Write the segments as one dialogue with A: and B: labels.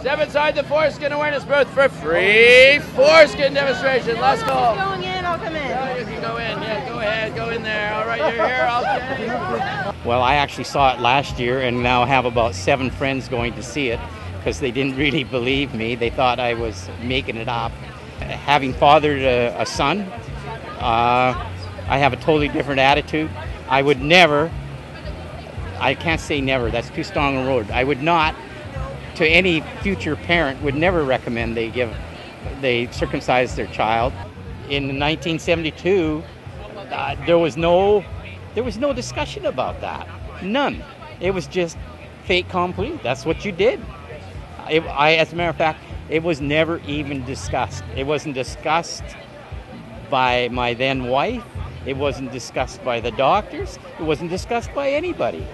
A: Step inside the Foreskin Awareness booth for free foreskin demonstration. Let's go.
B: Going in, I'll come in.
A: Yeah, you can go in. Yeah, go ahead. Go in there. All right, you're here. Okay.
C: Well, I actually saw it last year and now have about 7 friends going to see it because they didn't really believe me. They thought I was making it up. Having fathered a son, I have a totally different attitude. I would never, I can't say never, that's too strong a word. I would not, to any future parent, would never recommend they circumcise their child. In 1972, there was no discussion about that. None. It was just fait accompli. That's what you did. As a matter of fact, it was never even discussed. It wasn't discussed by my then wife. It wasn't discussed by the doctors. It wasn't discussed by anybody.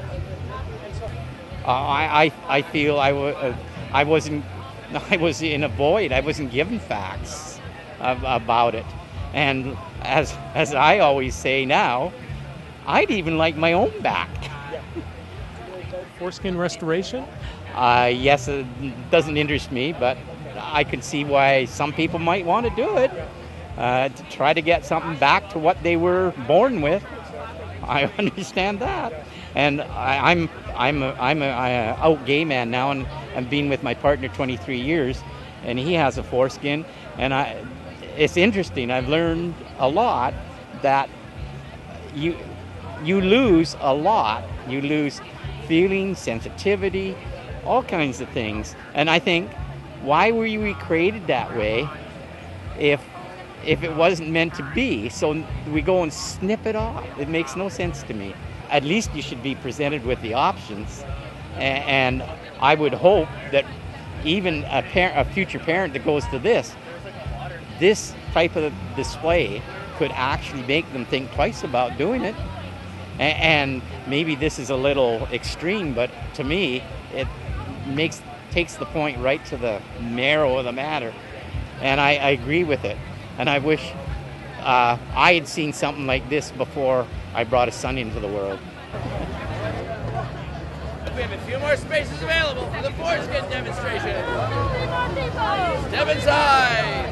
C: I feel I was in a void. I wasn't given facts about it. And as I always say now, I'd even like my own back.
D: Foreskin restoration?
C: Yes, it doesn't interest me, but I can see why some people might want to do it to try to get something back to what they were born with. I understand that, and I'm a out gay man now, and I've been with my partner 23 years, and he has a foreskin, and it's interesting. I've learned a lot that you lose a lot. You lose feeling, sensitivity, all kinds of things. And I think, why were you created that way if it wasn't meant to be? So we go and snip it off. It makes no sense to me. At least you should be presented with the options. And I would hope that even a future parent that goes to this type of display could actually make them think twice about doing it. And maybe this is a little extreme, but to me, it takes the point right to the marrow of the matter. And I agree with it. And I wish I had seen something like this before I brought a son into the world.
A: We have a few more spaces available for the foreskin demonstration. Step inside.